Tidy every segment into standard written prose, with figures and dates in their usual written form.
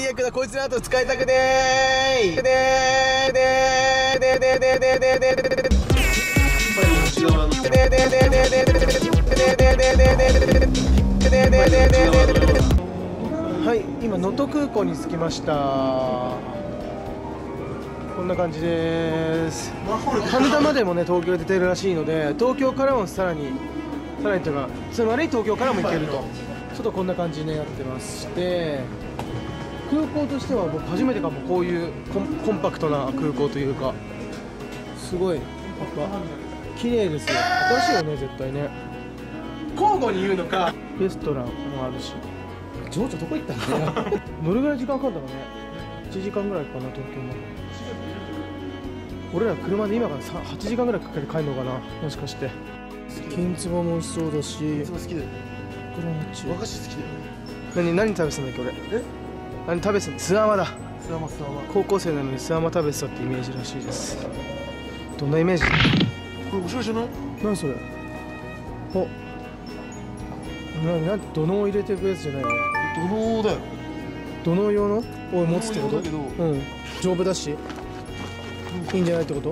最悪だ、こいつの後使いたくねー。はい、今能登空港に着きました。こんな感じです。羽田までもね東京出てるらしいので、東京からもさらにというか、つまり東京からも行けると、ちょっとこんな感じになってまして、空港としては僕初めてかも、こういうコンパクトな空港というか、すごいやっぱ綺麗ですよ。新しいよね絶対ね。交互に言うのか。レストランもあるし。情緒どこ行ったんだよ。どれぐらい時間かかるんだろうね。1時間ぐらいかな、東京まで。俺ら車で今から8時間ぐらいかけて帰るのかな、もしかして。金つばも美味しそうだし、金つば好きだよ。クラムチ和菓子好きだよ。何食べてたんだっけ俺。何食べてたの？スアマだ。スアマ。高校生なのにスアマ食べてたってイメージらしいです。どんなイメージ？これ面白いじゃない？何それ？お、土のう入れていくやつじゃないの？土のうだよ。土のう用のを持つってこと？うん、丈夫だしいいんじゃないってこと？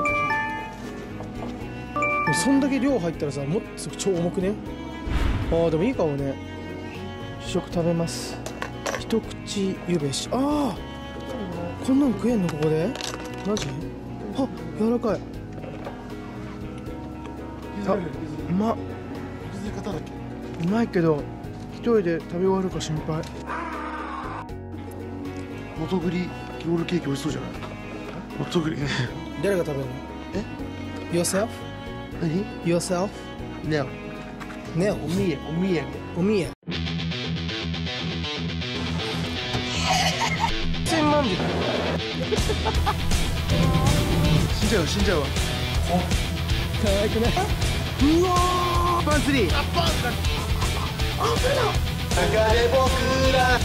そんだけ量入ったらさ、もっと超重くね。ああでもいいかもね。試食食べます。一口ゆべし。ああこんなの食えんのここで？マジ？あ、柔らかい。あ、うまっ。うまいけど一人で食べ終わるか心配。のとぐりロールケーキ美味しそうじゃない？のとぐり誰が食べるの？え？ Yourself？ 何？ Yourself？ No。 No。 おみや。1000万で死んじゃうわ。可愛くない？うわー、パンツリー。パンツだ。流れ僕ら。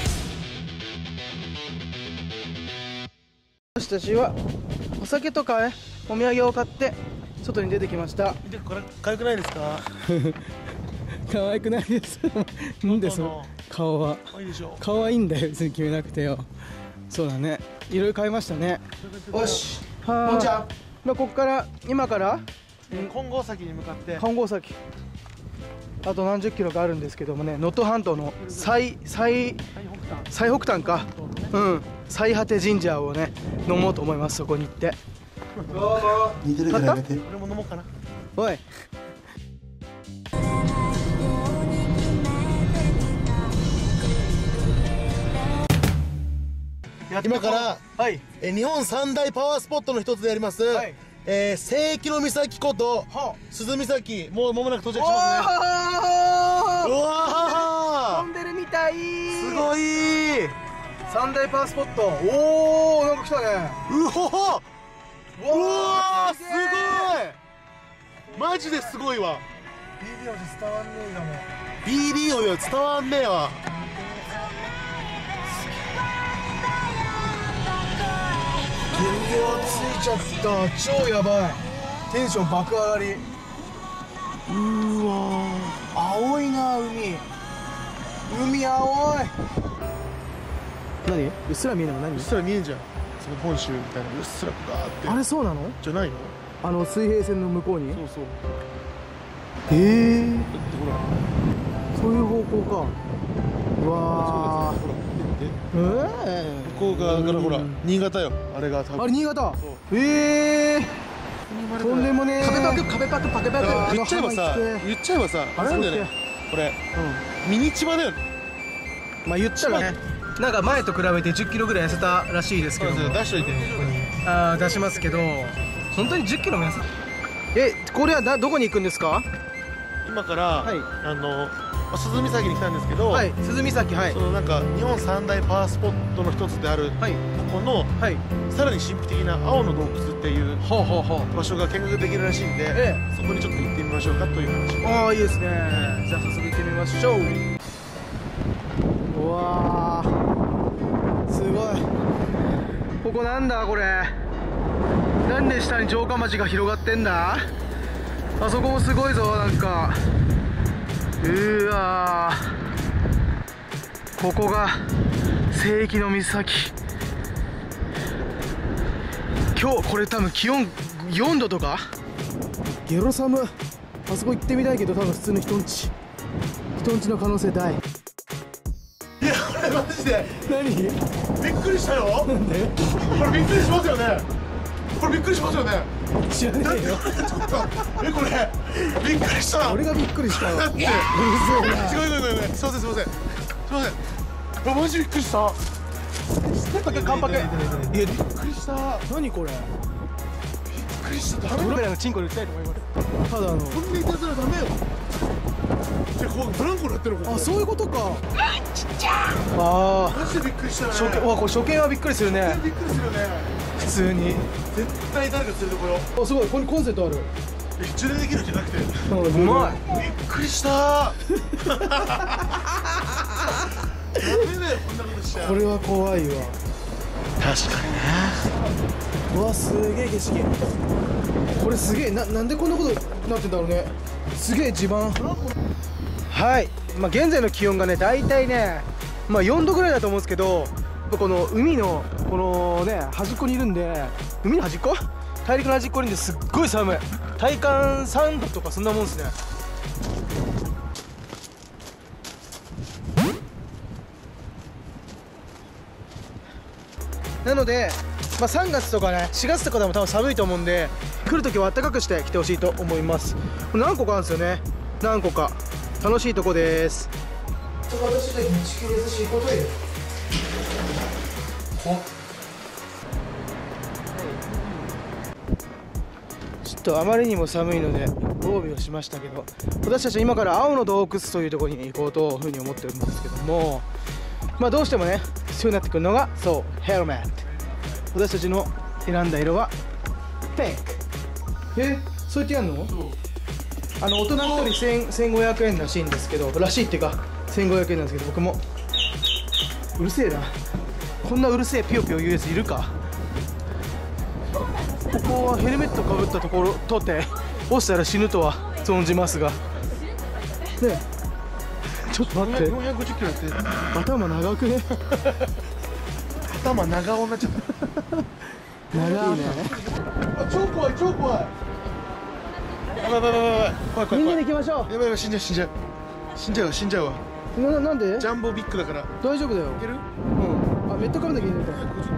私たちはお酒とかね、お土産を買って外に出てきました。見て、これ可愛くないですか？可愛くないです。なんでその顔は。可愛いんだよ、別に決めなくてよ。そうだね、いろいろ買いましたね。よし、はー。まあここから今から金剛崎に向かって、金剛崎あと何十キロかあるんですけどもね、能登半島の最北端か、うん、最果てジンジャーをね飲もうと思います。そこに行って。どうも。似てるからやめて。俺も飲もうかな。おい。 今から、 はい、 日本三大パワースポットの一つであります、はい、世紀の岬こと鈴岬、もう間もなく到着しますね。うわー、飛んでるみたい。すごい。三大パワースポット。おお、なんか来たね。うわー、すごい。マジですごいわ。 BD で伝わんねえかも。 BD で伝わんねえわ。原料ついちゃった。超やばい。テンション爆上がり。うわー、青いな。海青い。何？うっすら見えるの？何？うっすら見えんじゃん。その本州みたいなうっすらガーって。あれそうなの？じゃないの？水平線の向こうに？そうそう。へえ。だってほら、そういう方向か。うわー、向こう側からほら、新潟よ。あれが多分。あれ新潟。とんでもねえ。壁パク。言っちゃえばさ、あれなんだよねこれ。ミニチマだよね。まあ言ったらね、なんか前と比べて10キロぐらい痩せたらしいですけど。出しといて、ここに。ああ、出しますけど、本当に10キロも痩せ。これはどこに行くんですか？今から、鈴岬に来たんですけど、はい、鈴岬、はい、そのなんか日本三大パワースポットの一つである、はい、ここの、はい、さらに神秘的な青の洞窟っていう場所が見学できるらしいんで、そこにちょっと行ってみましょうかという話。ああ、いいですね。じゃあ早速行ってみましょう。うわー、すごい。ここなんだこれ。なんで下に城下町が広がってんだ。あそこもすごいぞ。なんかうわー、ここが聖域の岬。今日これ多分気温4度とか。ゲロ寒。あそこ行ってみたいけど多分普通の人んちの可能性大。 いやこれマジで何びっくりしたよ。 なんでこれびっくりしますよね。これびっくりしますよね。 知らねえよ。 ちょっとこれびっくりした。 俺がびっくりしたわ。 だってうるせえな。 すごいすいませんすいませんすいませんマジびっくりした。 カンパケ。いやびっくりした。 何これ。 びっくりした。ダメだ。 僕らのチンコで打ちたいと思います。ただこんなにいたずらダメよ。じゃこうブランコになってる。 あ、そういうことか。ああ。 マジでびっくりしたね。 これ初見はびっくりするね。 びっくりするよね。 普通に。 絶対誰か連れてこよう。 あ、すごい。ここにコンセントある。 充電できるんじゃなくて。 うまい。 びっくりした。ダメだよこんなことしちゃう。 これは怖いわ。 確かにね。 うわ、すげえ景色。これすげえ。なんでこんなことなってんだろうね。すげえ地盤。はい。まあ現在の気温がね、だいたいね、まあ4度ぐらいだと思うんですけど、この海のこのね端っこにいるんで、海の端っこ？大陸の端っこにいるんですっごい寒い。体感3度とかそんなもんですね。なので、まあ、3月とかね4月とかでも多分寒いと思うんで、来るときは暖かくして来てほしいと思います。これ何個かあるんですよね。何個か楽しいとこです。私だけ地球優しいことよ。ちょっとあまりにも寒いので防備をしましたけど、私たちは今から青の洞窟というところに行こうというふうに思ってるんですけども、まあどうしてもね必要になってくるのがそうヘルメット。私たちの選んだ色はピンク。そうやってやんの？大人1人1500円らしいんですけど、らしいっていうか1500円なんですけど、僕もうるせえな。こんなうるせえピヨピヨ言うやついるか。ここはヘルメットかぶったところとって落ちたら死ぬとは存じますがね。ちょっと待って、 450キロって頭長くね。 頭長尾になっちゃった。 長いね。 あ、超怖い超怖い。やばいやばいやばい怖い怖い怖い。 みんなで行きましょやばいやばい、死んじゃう死んじゃう死んじゃう死んじゃうわ。 なんで？ ジャンボビッグだから。 大丈夫だよ。 いける？ うん。あ、メットかぶんなきゃいけないから。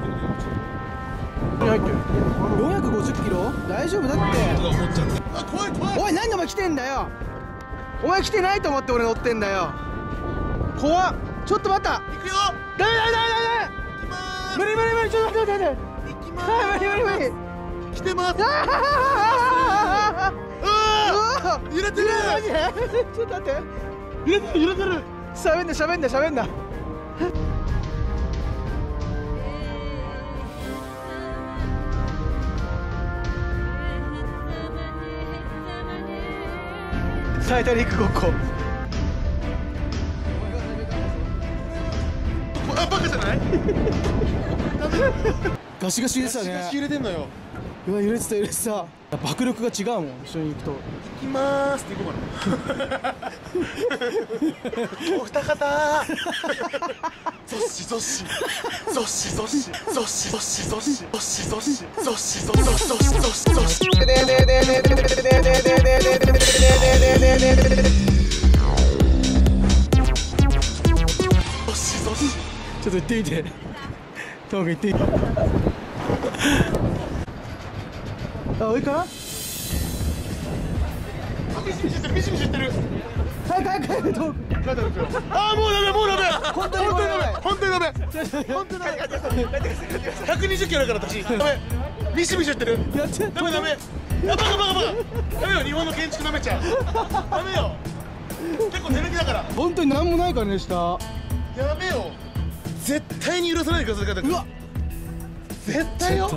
何入ってる 450キロ？大丈夫だって。 あ、怖い怖い。 おい、なんでお前来てんだよ。お前来てないと思って俺乗ってんだよ。怖っ。ちょっと待った。 行くよ。 ダメダメダメダメ。 行きまーす。 無理無理無理。ちょっと待って待って待って。 行きまーす。 無理無理無理。 来てます。 ああー、揺れてる。 マジで？ちょっと待って。 揺れてる揺れてる。 喋んな喋んな喋んな。タイタニックごっこ。 あ、バカじゃない？ ガシガシでしたね。 ガシガシ揺れてんのよ。 うわ、揺れてた揺れてた。迫力が違うもん、一緒に行くと。 行きまーすって行こうかな。お二方。ゾッシゾッシゾッシゾッシゾッシゾッシゾッシゾッシゾッシゾッシゾッシゾッシゾッシゾッシゾッシ。 ちょっと行ってみて。トム君行ってみて。あ、上から？ ミシミシしてるミシミシしてる。 早く早く早く。 あー、もうダメもうダメ。 本当にダメ本当にダメ本当にダメ。120キロだから私。ダメ。ミシミシしてる。 やってダメダメ。あ、バカバカバカ。ダメよ、日本の建築なめちゃう。ダメよ。結構手抜きだから。 本当に何もないからね、下。 やべよ。絶対に許さないでください。 うわ、 絶対よ。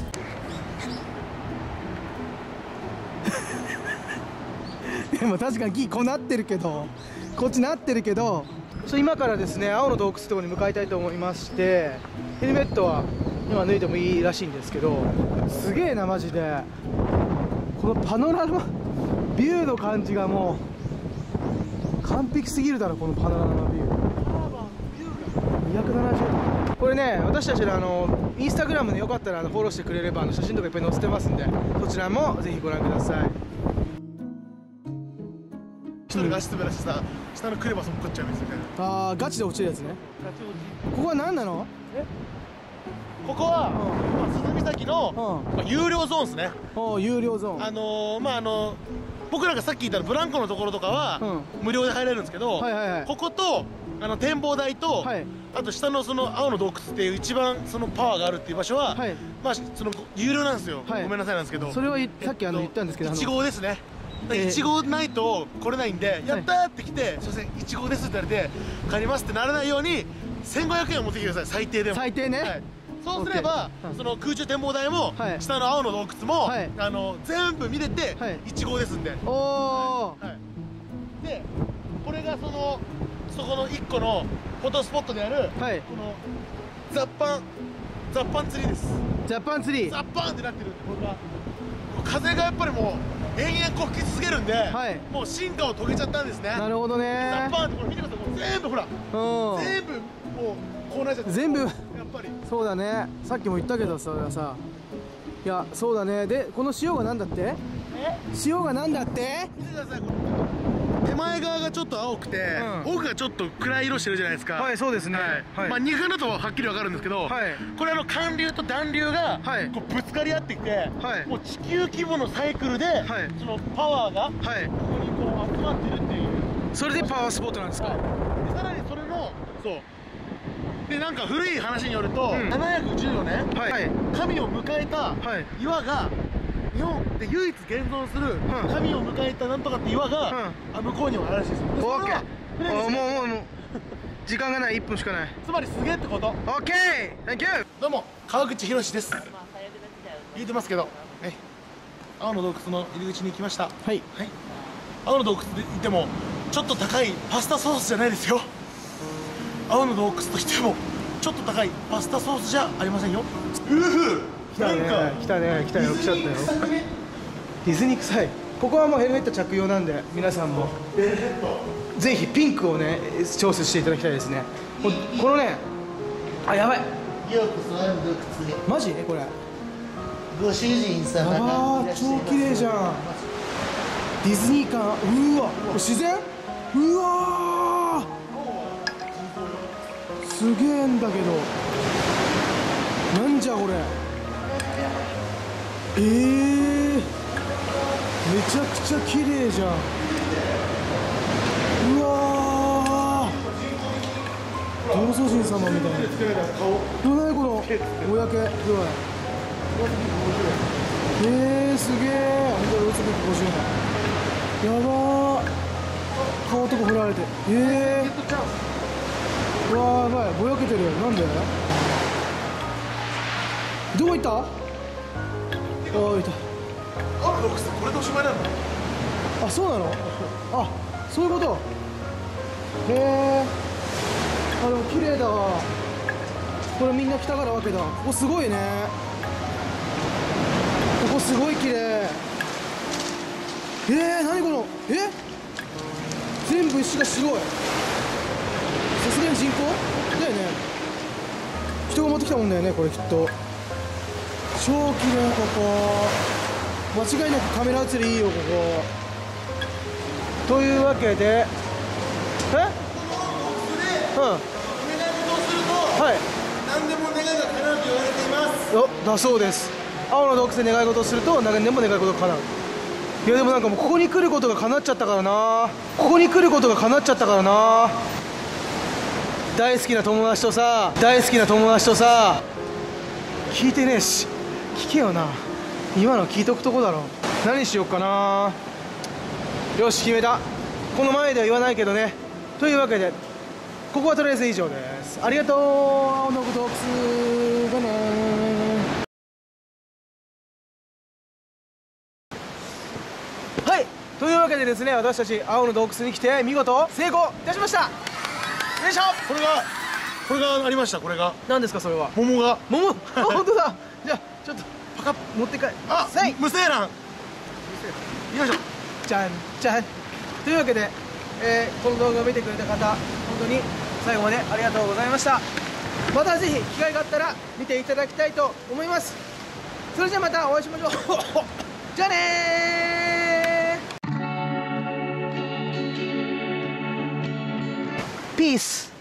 でも確かに木こうなってるけど、こっちなってるけど、今からですね青の洞窟のところに向かいたいと思いまして、ヘルメットは今脱いでもいいらしいんですけど、すげえなマジで。このパノラマビューの感じがもう完璧すぎるだろ。このパノラマビュー270度。 これね、私たちのインスタグラムでよかったらフォローしてくれれば写真とかいっぱい載せてますんで、そちらもぜひご覧ください。 一人が足滑らしてさ、下のクレバスも食っちゃうんですよね。 ああ、ガチで落ちるやつね。ここは何なの？ ここは、鈴岬の、有料ゾーンですね。 有料ゾーン。 僕らがさっき言ったブランコのところとかは、無料で入れるんですけど、ここと展望台と、あと下のその青の洞窟っていう一番そのパワーがあるっていう場所は、まあその有料なんですよ。ごめんなさいなんですけど、 それはさっき言ったんですけど、 1号ですね。1号ないと来れないんで、やったーって来て、すいません1号ですって言われて帰りますってならないように1500円を持ってきてください、最低でも。 最低ね。 そうすれば、その空中展望台も、下の青の洞窟も、全部見れて、1号ですんで。で、これがそこの1個のフォトスポットである、この雑板ツリーです。 雑板ツリー。 ザッパーンってなってるんで、これが風がやっぱりもう延々こう吹き続けるんで、もう進化を遂げちゃったんですね。 なるほどね。 ザッパーンってこれ見てください、これ全部ほら、全部もうこうなっちゃって。 全部。 やっぱりそうだね。さっきも言ったけど、それはさ。いや、そうだね。で、この塩がなんだって？塩がなんだって？ 見てください、これ手前側がちょっと青くて、奥がちょっと暗い色してるじゃないですか。 はい、そうですね。 まあ肉眼だとはっきりわかるんですけど、これ寒流と暖流がこうぶつかり合ってきて、もう地球規模のサイクルでそのパワーがここにこう集まってるっていう。 それでパワースポットなんですか。 さらにそれのでなんか古い話によると、714年神を迎えた岩が日本で唯一現存する神を迎えたなんとかって岩が向こうにもあるらしいですよ。 オッケー。もう時間がない、1分しかない。 つまりすげえってこと。 オッケー、Thank you。 どうも川口博です。言えてますけど、青の洞窟の入り口に来ました。青の洞窟でいてもちょっと高いパスタソースじゃないですよ。青の洞窟としてもちょっと高いパスタソースじゃありませんよ。 来たね、来たね、来たよ、来ちゃったよ。ディズニー臭い。ここはもうヘルメット着用なんで、皆さんもぜひピンクをねチョイスしていただきたいですね。このね、あ、やばい。 ようこそ青の洞窟へ。 マジこれ。 ご主人様がいらっしゃいます。 超綺麗じゃん。ディズニー感。うわ、自然。うわー、すげえんだけど。なんじゃこれ。めちゃくちゃ綺麗じゃん。うわー、道祖神様みたいな。どうなにこのおやけ具合。すげえ。本当に50円。やばー。顔とか振られて。うわー、やばい。ぼやけてる。なんで？どこ行った？ああ、いた。 青の洞窟ってこれでおしまいなの？ あ、そうなの？あ、そういうこと。へえ。でも綺麗だわ。これみんな来たからわけだ。ここすごいね。ここすごい綺麗。何この。全部石が白い。さすがに人工だよね。人が持ってきたもんだよね、これきっと。超綺麗、ここ。間違いなくカメラ映りいいよ、ここ。というわけで、 何でも願いが叶うと言われています。 だそうです。青の洞窟で願い事をすると何でも願い事が叶う。いやでもなんかもうここに来ることが叶っちゃったからな。大好きな友達とさ、聞いてねえし、聞けよな。今の聞いとくとこだろ。何しよっかな。よし、決めた。この前では言わないけどね。というわけでここはとりあえず以上です。ありがとう。青の洞窟だね。はい、というわけでですね、私たち青の洞窟に来て見事成功いたしました。よいしょ。 これがありました。これが何ですか？それは桃あ、 本当だ。じゃあちょっとパカッ持って帰る。 無精卵。よいしょ。 じゃんじゃん。というわけで、この動画を見てくれた方、本当に最後までありがとうございました。 またぜひ機会があったら見ていただきたいと思います。それじゃあまたお会いしましょうじゃあねー。ピース。